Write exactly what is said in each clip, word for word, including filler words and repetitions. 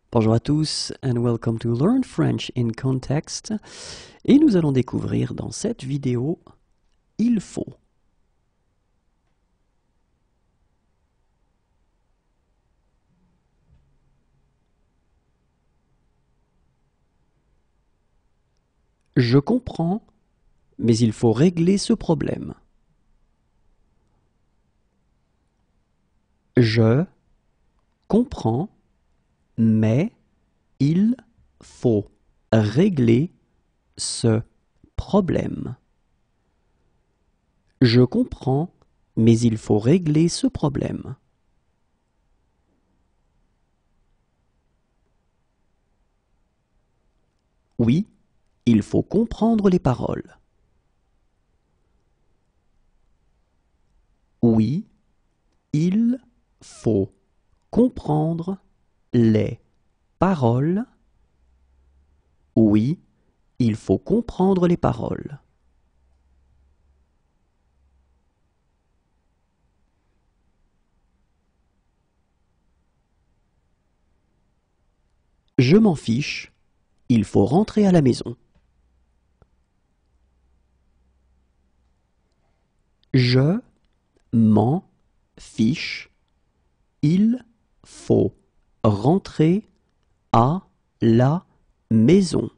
Bonjour à tous and welcome to Learn French in Context. Et nous allons découvrir dans cette vidéo « il faut ». Je comprends, mais il faut régler ce problème. Je comprends, mais il faut régler ce problème. Je comprends, mais il faut régler ce problème. Oui, il faut comprendre les paroles. Oui, il faut comprendre les paroles. Oui, il faut comprendre les paroles. Je m'en fiche, il faut rentrer à la maison. Je m'en fiche, il faut rentrer à la maison.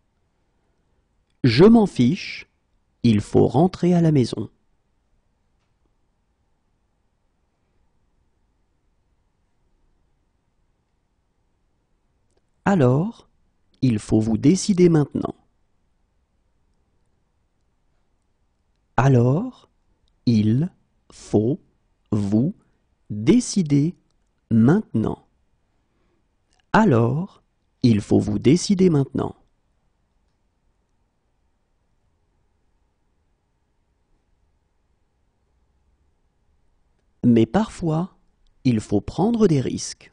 Je m'en fiche, il faut rentrer à la maison. Alors, il faut vous décider maintenant. Alors, il faut vous décider maintenant. Alors, il faut vous décider maintenant. Mais parfois, il faut prendre des risques.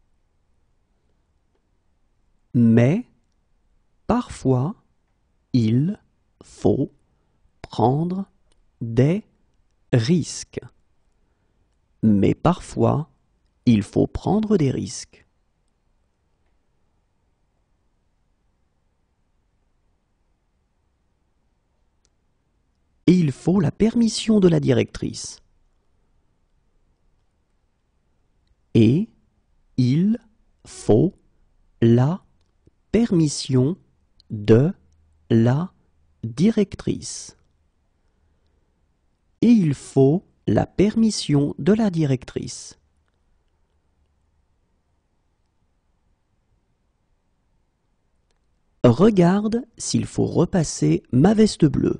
Mais parfois, il faut prendre des risques. Mais parfois, il faut prendre des risques. Et il faut la permission de la directrice. Et il faut la permission de la directrice. Et il faut la permission de la directrice. Regarde s'il faut repasser ma veste bleue.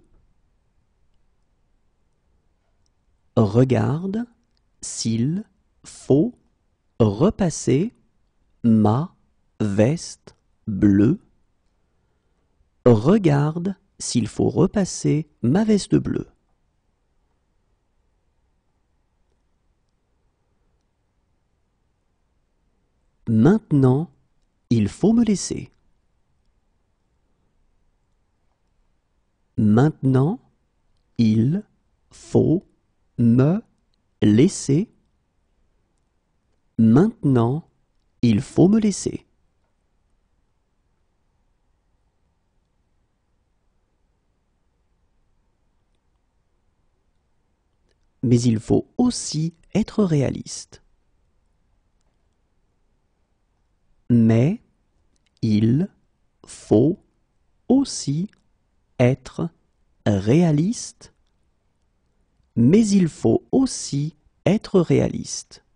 Regarde s'il faut repasser ma veste bleue. Regarde s'il faut repasser ma veste bleue. Maintenant, il faut me laisser. Maintenant, il faut me laisser. Maintenant, il faut me laisser. Mais il faut aussi être réaliste. Mais il faut aussi être réaliste. Mais il faut aussi être réaliste.